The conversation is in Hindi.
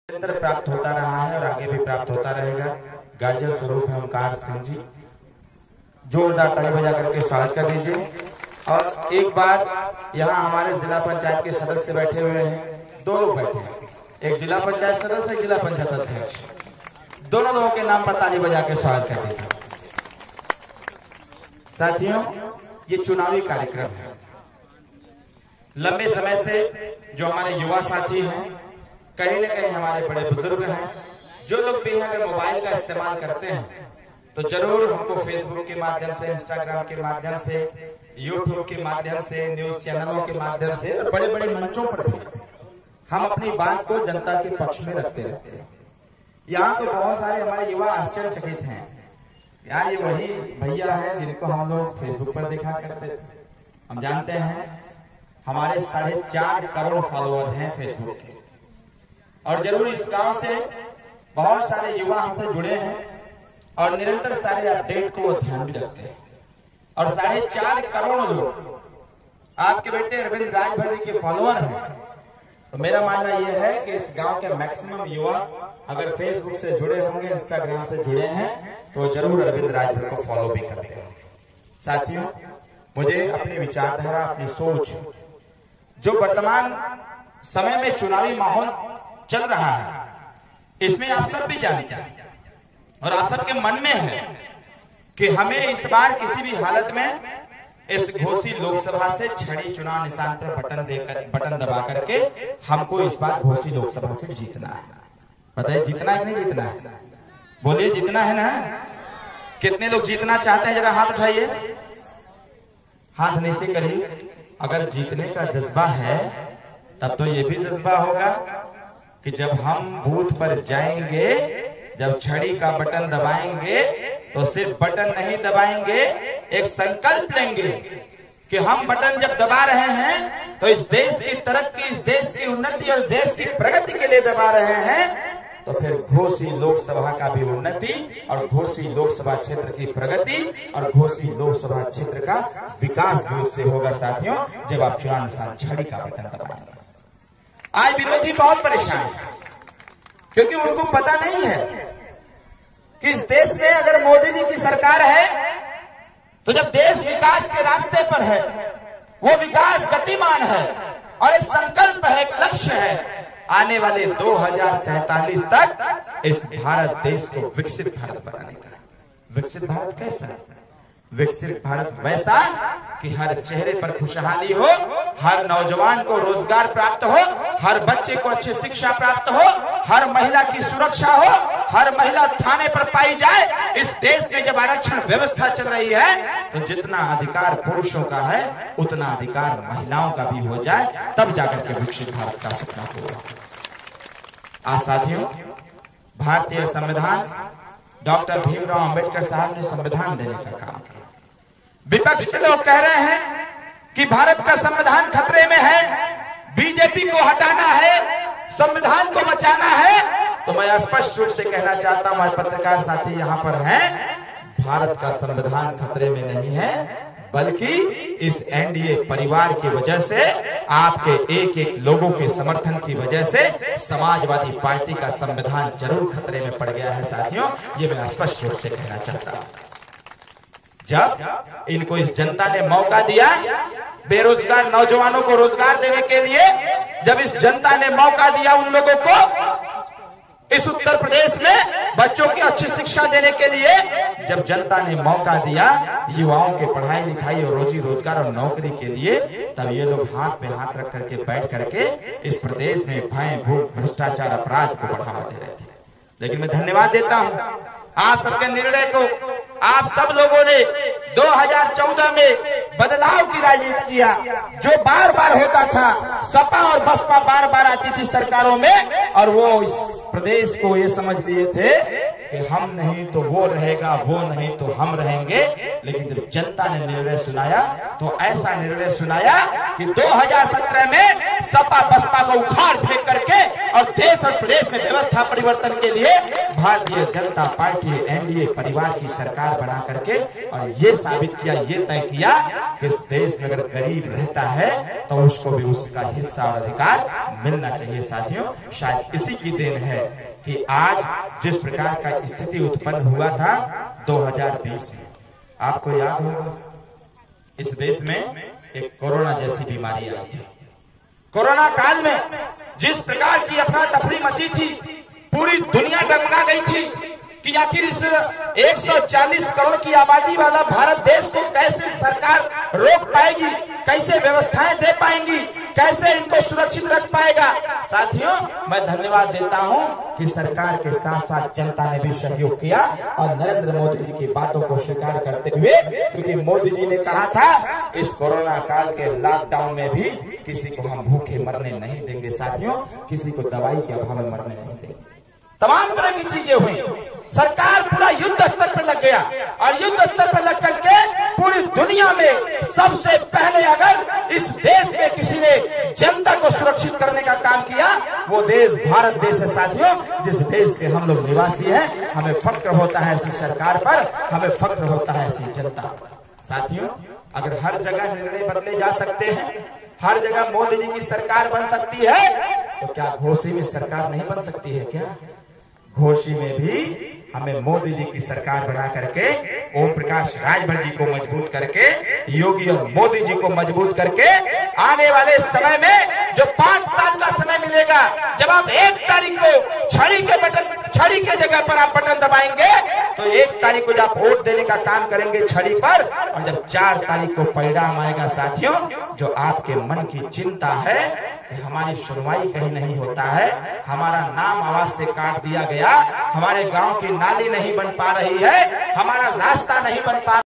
निरंतर प्राप्त होता रहा है और आगे भी प्राप्त होता रहेगा। गार्जियन स्वरूप है ओमकार सिंह जी, जोरदार ताली बजा करके स्वागत कर दीजिए। और एक बार यहाँ हमारे जिला पंचायत के सदस्य बैठे हुए हैं, दो लोग बैठे हैं, एक जिला पंचायत सदस्य, एक जिला पंचायत अध्यक्ष, दोनों लोगों के नाम पर ताली बजा के स्वागत कर दीजिए। साथियों, ये चुनावी कार्यक्रम है। लंबे समय से जो हमारे युवा साथी हैं, कहीं न कहीं हमारे बड़े बुजुर्ग हैं, जो लोग भी अगर मोबाइल का इस्तेमाल करते हैं तो जरूर हमको फेसबुक के माध्यम से, इंस्टाग्राम के माध्यम से, यूट्यूब के माध्यम से, न्यूज चैनलों के माध्यम से और बड़े बड़े मंचों पर भी हम अपनी बात को जनता के पक्ष में रखते रहते हैं। यहाँ तो बहुत सारे हमारे युवा आश्चर्यचकित हैं, यार ये वही भैया है जिनको हम लोग फेसबुक पर देखा करते थे। हम जानते हैं हमारे 4.5 करोड़ फॉलोअर हैं फेसबुक के, और जरूर इस गांव से बहुत सारे युवा हमसे जुड़े हैं और निरंतर सारे अपडेट को ध्यान भी रखते हैं। और 4.5 करोड़ लोग आपके बेटे अरविंद राजभर जी के फॉलोअर हैं, तो मेरा मानना यह है कि इस गांव के मैक्सिमम युवा अगर फेसबुक से जुड़े होंगे, इंस्टाग्राम से जुड़े हैं, तो जरूर अरविंद राजभर को फॉलो भी करते हैं। साथियों, मुझे अपनी विचारधारा, अपनी सोच, जो वर्तमान समय में चुनावी माहौल चल रहा है, इसमें आप सब भी जानते हैं और आप सबके मन में है कि हमें इस बार किसी भी हालत में इस घोसी लोकसभा से छड़ी चुनाव निशान पर बटन दबा करके हमको इस बार घोसी लोकसभा से जीतना है। बताइए, जीतना है कि नहीं जीतना है? बोलिए, जीतना है ना? कितने लोग जीतना चाहते हैं? जरा हाथ उठाइए, हाथ नीचे करिए। अगर जीतने का जज्बा है तब तो ये भी जज्बा होगा कि जब हम बूथ पर जाएंगे, जब छड़ी का बटन दबाएंगे तो सिर्फ बटन नहीं दबाएंगे, एक संकल्प लेंगे कि हम बटन जब दबा रहे हैं तो इस देश की तरक्की, इस देश की उन्नति और देश की प्रगति के लिए दबा रहे हैं। तो फिर घोसी लोकसभा का भी उन्नति और घोसी लोकसभा क्षेत्र की प्रगति और घोसी लोकसभा क्षेत्र का विकास भी उससे होगा साथियों, जब आप चुनाव निशान छड़ी का बटन दबाएंगे। आज विरोधी बहुत परेशान है क्योंकि उनको पता नहीं है कि इस देश में अगर मोदी जी की सरकार है तो जब देश विकास के रास्ते पर है, वो विकास गतिमान है और एक संकल्प है, एक लक्ष्य है, आने वाले 2047 तक इस भारत देश को विकसित भारत बनाने का। विकसित भारत कैसा? विकसित भारत वैसा कि हर चेहरे पर खुशहाली हो, हर नौजवान को रोजगार प्राप्त हो, हर बच्चे को अच्छी शिक्षा प्राप्त हो, हर महिला की सुरक्षा हो, हर महिला थाने पर पाई जाए। इस देश में जब आरक्षण व्यवस्था चल रही है तो जितना अधिकार पुरुषों का है उतना अधिकार महिलाओं का भी हो जाए, तब जाकर के विकसित भारत का सपना होगा। आज साथियों, भारतीय संविधान, डॉक्टर भीमराव अंबेडकर साहब ने संविधान देने का काम किया। विपक्ष के लोग कह रहे हैं कि भारत का संविधान खतरे में है, बीजेपी को हटाना है, संविधान को बचाना है। तो मैं स्पष्ट रूप से कहना चाहता हूं, हमारे पत्रकार साथी यहां पर हैं, भारत का संविधान खतरे में नहीं है, बल्कि इस एनडीए परिवार की वजह से, आपके एक एक लोगों के समर्थन की वजह से समाजवादी पार्टी का संविधान जरूर खतरे में पड़ गया है साथियों, ये मैं स्पष्ट रूप से कहना चाहता हूं। जब इनको इस जनता ने मौका दिया बेरोजगार नौजवानों को रोजगार देने के लिए, जब इस जनता ने मौका दिया उन लोगों को इस उत्तर प्रदेश में बच्चों की अच्छी शिक्षा देने के लिए, जब जनता ने मौका दिया युवाओं के पढ़ाई लिखाई और रोजी रोजगार और नौकरी के लिए, तब ये लोग हाथ पे हाथ रख करके बैठ करके इस प्रदेश में भय, भूख, भ्रष्टाचार, अपराध को बढ़ावा दे रहे थे। लेकिन मैं धन्यवाद देता हूं आप सबके निर्णय को। आप सब लोगों ने 2014 में बदलाव की राजनीति किया, जो बार बार होता था। सपा और बसपा बार बार आती थी सरकारों में और वो इस प्रदेश को ये समझ लिए थे कि हम नहीं तो वो रहेगा, वो नहीं तो हम रहेंगे। लेकिन जब जनता ने निर्णय सुनाया तो ऐसा निर्णय सुनाया कि 2017 में सपा बसपा को उखाड़ फेंक करके और देश और प्रदेश में व्यवस्था था परिवर्तन के लिए भारतीय जनता पार्टी एनडीए परिवार की सरकार बना करके, और ये साबित किया, ये तय किया कि इस देश में अगर गरीब रहता है तो उसको भी उसका हिस्सा और अधिकार मिलना चाहिए। साथियों, शायद इसी की देन है कि आज जिस प्रकार का स्थिति उत्पन्न हुआ था 2020 में, आपको याद होगा इस देश में एक कोरोना जैसी बीमारी आई थी। कोरोना काल में जिस प्रकार की अफरा तफरी मची थी, पूरी दुनिया डगमगा गई थी कि आखिर इस 140 करोड़ की आबादी वाला भारत देश को कैसे सरकार रोक पाएगी, कैसे व्यवस्थाएं दे पाएंगी, कैसे इनको सुरक्षित रख पाएगा। साथियों, मैं धन्यवाद देता हूं कि सरकार के साथ साथ जनता ने भी सहयोग किया और नरेंद्र मोदी जी की बातों को स्वीकार करते हुए, क्योंकि मोदी जी ने कहा था इस कोरोना काल के लॉकडाउन में भी किसी को हम भूखे मरने नहीं देंगे। साथियों, किसी को दवाई के अभाव में मरने नहीं देंगे। तमाम तरह की चीजें हुई, सरकार पूरा युद्ध स्तर पर लग गया और युद्ध स्तर पर लग करके पूरी दुनिया में सबसे पहले अगर इस देश में किसी ने जनता को सुरक्षित करने का काम किया, वो देश भारत देश है। साथियों, जिस देश के हम लोग निवासी हैं, हमें फक्र होता है ऐसी सरकार पर, हमें फक्र होता है ऐसी जनता पर। साथियों, अगर हर जगह निर्णय बदले जा सकते हैं, हर जगह मोदी जी की सरकार बन सकती है, तो क्या घोसी में सरकार नहीं बन सकती है? क्या घोसी में भी हमें मोदी जी की सरकार बना करके, ओम प्रकाश राजभर जी को मजबूत करके, योगी और मोदी जी को मजबूत करके, आने वाले समय में जो 5 साल का समय मिलेगा, जब आप 1 तारीख को छड़ी के जगह पर आप बटन दबाएंगे, तो 1 तारीख को जब आप वोट देने का काम करेंगे छड़ी पर, और जब 4 तारीख को परिणाम आएगा साथियों, जो आपके मन की चिंता है कि हमारी सुनवाई कहीं नहीं होता है, हमारा नाम आवाज से काट दिया गया, हमारे गांव की नाली नहीं बन पा रही है, हमारा रास्ता नहीं बन पा